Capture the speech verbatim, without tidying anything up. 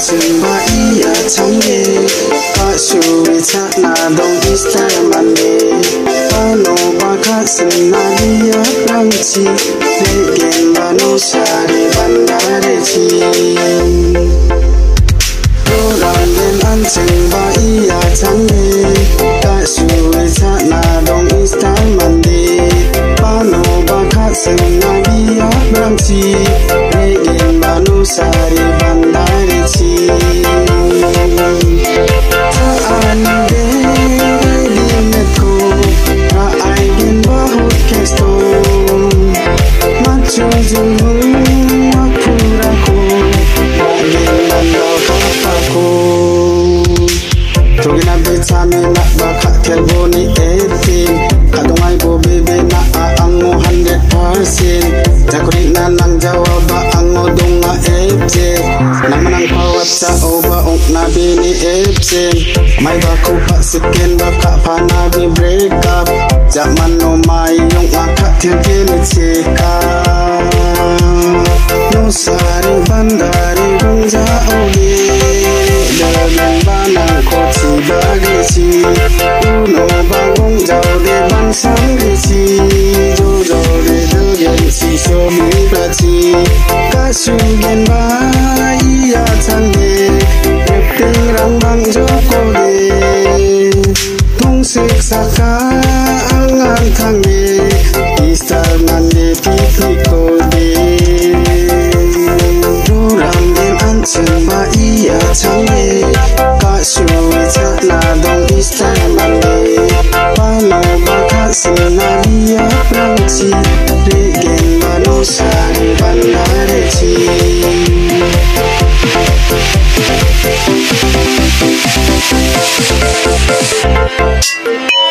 chừng ba iya chẳng nghe cả su vi cha na dong ista mande pano ba kha sin na dia rang chi le gen ba no sa re bandare chi ro ran den an chừng ba iya chẳng nghe cả su vi cha na dong ista mande pano ba kha sin na dia rang chi le gen ba no sa re bandare chi mai ba ko pa siken ba ka pa na bi break up zaman no mai yong wa ka thia ke ni che ka no sari bandari rong ja o ge da ben ba na ko chi ba ge chi u no ba gong jao de ban sang ge chi jo jo de de ge chi so mi ba chi ka su gen ba ya chang ge ting rang bang jo ko de tung sik saka angan thang de istar man de pi pi ko de ru ram den an ching ba iya chang de ka su cha na dong istar man de pa no ba kha sin na dia prang chi re gen ma no sa re ban na re chi We'll be right back.